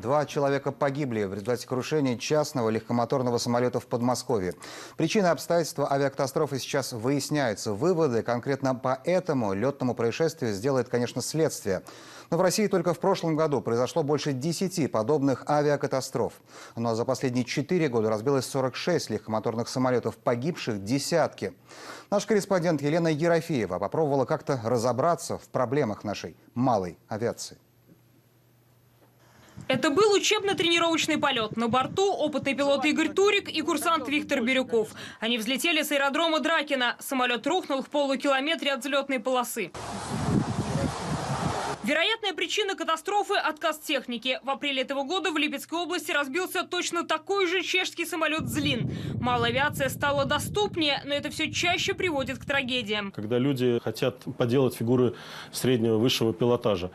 2 человека погибли в результате крушения частного легкомоторного самолета в Подмосковье. Причины и обстоятельства авиакатастрофы сейчас выясняются. Выводы конкретно по этому летному происшествию сделает, конечно, следствие. Но в России только в прошлом году произошло больше 10 подобных авиакатастроф. Ну а за последние 4 года разбилось 46 легкомоторных самолетов, погибших десятки. Наш корреспондент Елена Ерофеева попробовала как-то разобраться в проблемах нашей малой авиации. Это был учебно-тренировочный полет. На борту опытный пилот Игорь Турик и курсант Виктор Бирюков. Они взлетели с аэродрома Дракина. Самолет рухнул в полукилометре от взлетной полосы. Вероятная причина катастрофы – отказ техники. В апреле этого года в Липецкой области разбился точно такой же чешский самолет «Злин». Малая авиация стала доступнее, но это все чаще приводит к трагедиям. Когда люди хотят поделать фигуры среднего, высшего пилотажа.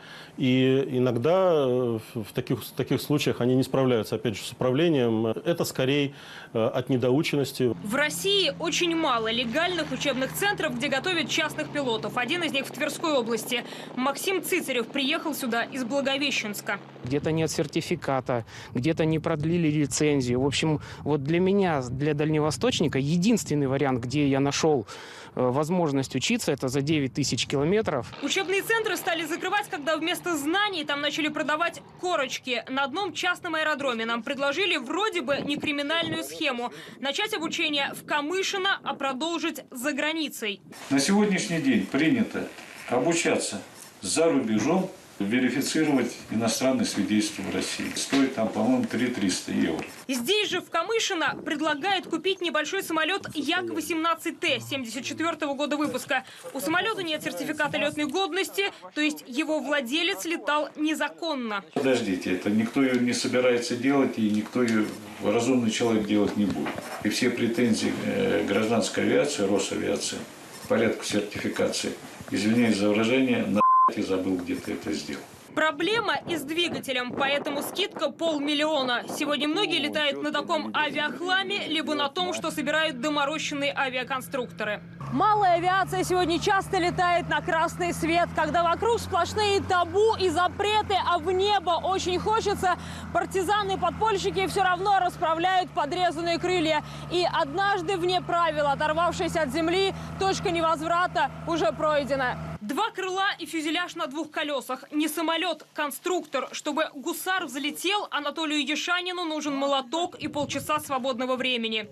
И иногда в таких случаях они не справляются, опять же, с управлением. Это скорее от недоученности. В России очень мало легальных учебных центров, где готовят частных пилотов. Один из них в Тверской области. Максим Цицарев приехал сюда из Благовещенска. Где-то нет сертификата, где-то не продлили лицензию. В общем, вот для меня, для дальневосточника, единственный вариант, где я нашел возможность учиться, это за 9 тысяч километров. Учебные центры стали закрывать, когда вместо знаний там начали продавать корочки. На одном частном аэродроме нам предложили вроде бы некриминальную схему. Начать обучение в Камышино, а продолжить за границей. На сегодняшний день принято обучаться за рубежом, верифицировать иностранные свидетельства в России. Стоит там, по-моему, 3300 евро. Здесь же, в Камышино, предлагают купить небольшой самолет Як-18Т 74 года выпуска. У самолета нет сертификата летной годности, то есть его владелец летал незаконно. Подождите, это никто ее не собирается делать, и никто ее, разумный человек, делать не будет. И все претензии гражданской авиации, Росавиации, к порядку сертификации, извиняюсь за выражение, я забыл, где ты это сделал. Проблема и с двигателем, поэтому скидка 500 000. Сегодня многие летают на таком авиахламе, либо на том, что собирают доморощенные авиаконструкторы. Малая авиация сегодня часто летает на красный свет, когда вокруг сплошные табу и запреты, а в небо очень хочется. Партизаны и подпольщики все равно расправляют подрезанные крылья. И однажды вне правил, оторвавшись от земли, точка невозврата уже пройдена. 2 крыла и фюзеляж на 2 колесах. Не самолет, конструктор. Чтобы гусар взлетел, Анатолию Ешанину нужен молоток и полчаса свободного времени.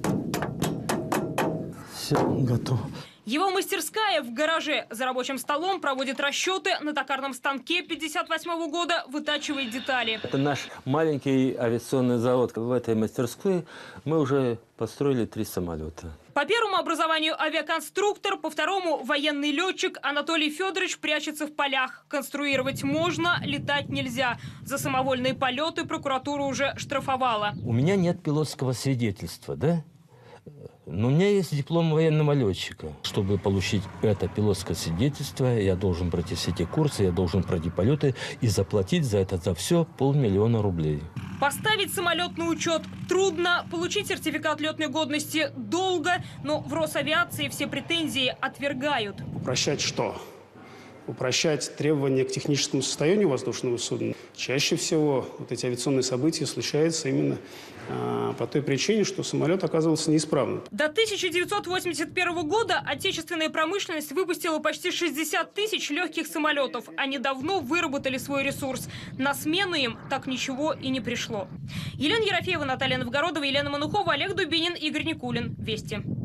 Все, готово. Его мастерская в гараже. За рабочим столом проводит расчеты. На токарном станке 58-го года вытачивает детали. Это наш маленький авиационный завод. В этой мастерской мы уже построили 3 самолета. По первому образованию авиаконструктор, по второму военный летчик. Анатолий Федорович прячется в полях. Конструировать можно, летать нельзя. За самовольные полеты прокуратура уже штрафовала. У меня нет пилотского свидетельства, да? Но у меня есть диплом военного летчика. Чтобы получить это пилотское свидетельство, я должен пройти все эти курсы, я должен пройти полеты и заплатить за это за все 500 000 рублей. Поставить самолет на учет трудно, получить сертификат летной годности долго, но в Росавиации все претензии отвергают. Упрощать что? Упрощать требования к техническому состоянию воздушного судна. Чаще всего вот эти авиационные события случаются именно по той причине, что самолет оказывался неисправным. До 1981 года отечественная промышленность выпустила почти 60 000 легких самолетов. Они давно выработали свой ресурс. На смену им так ничего и не пришло. Елена Ерофеева, Наталья Новгородова, Елена Манухова, Олег Дубинин, Игорь Никулин. Вести.